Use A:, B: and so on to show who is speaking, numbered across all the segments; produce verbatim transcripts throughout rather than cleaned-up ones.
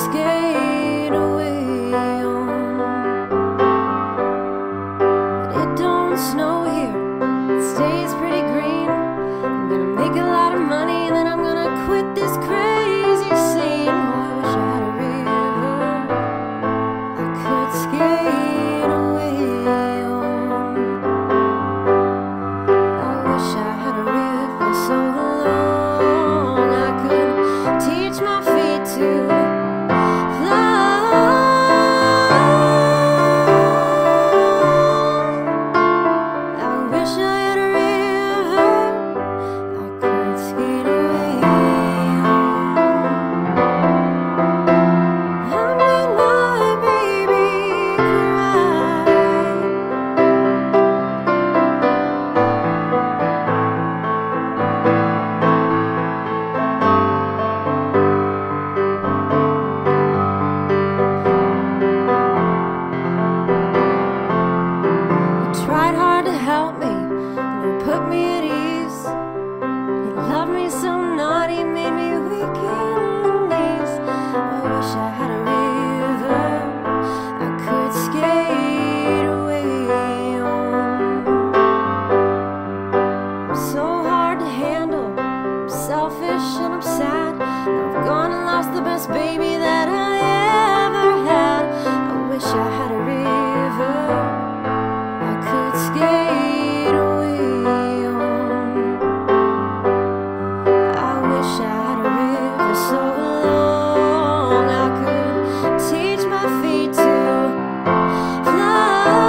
A: skate away on. But it don't snow here, it stays pretty green. I'm gonna make a lot of money, then I'm gonna quit this crazy scene. Oh, I wish I had a river I could skate away on. I wish I had a river so long I could teach my feet to fly. I wish I had a river I could skate away on. I made my baby cry. Tried hard to help me, and it put me at ease. He loved me so naughty, made me weak in the knees. I wish I had a river I could skate away on. I'm so hard to handle, I'm selfish and I'm sad. Now I've gone and lost the best baby that I ever had. I wish I had a river I could skate away on. I wish I had a river so long I could teach my feet to fly.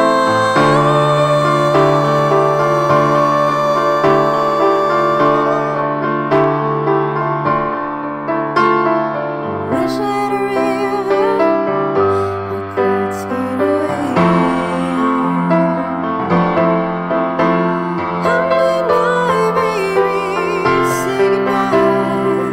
A: Wish I had a river I could skate away on. I made my baby say goodbye.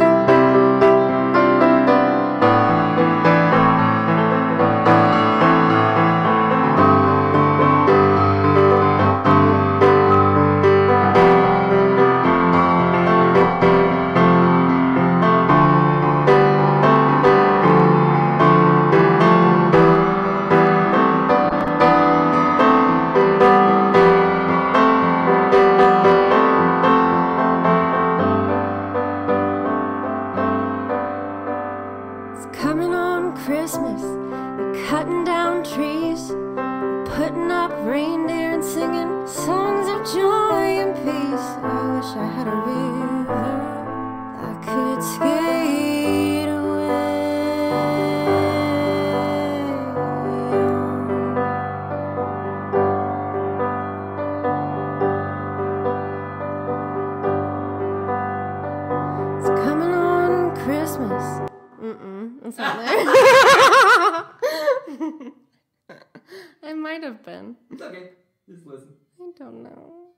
A: It's coming on Christmas, they're cutting down trees, putting up reindeer and singing songs of joy and peace. I wish I had a river I could skate away on. It's coming on Christmas. Mm-mm, it's not there. I might have been.
B: It's okay. Just listen.
A: I don't know.